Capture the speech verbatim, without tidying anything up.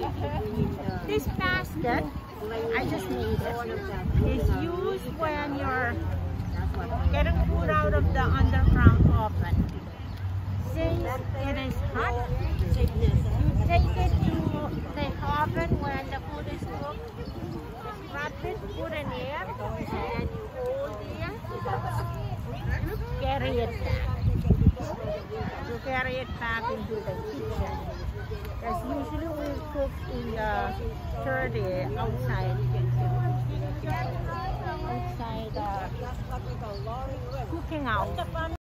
This basket, I just made it, is used when you're getting food out of the underground oven. Since it is hot, you take it to the oven when the food is cooked, just wrap it, put in here, and you hold here, you carry it back. You carry it back into the kitchen. Because usually we cook in the dirty outside, outside uh, cooking out.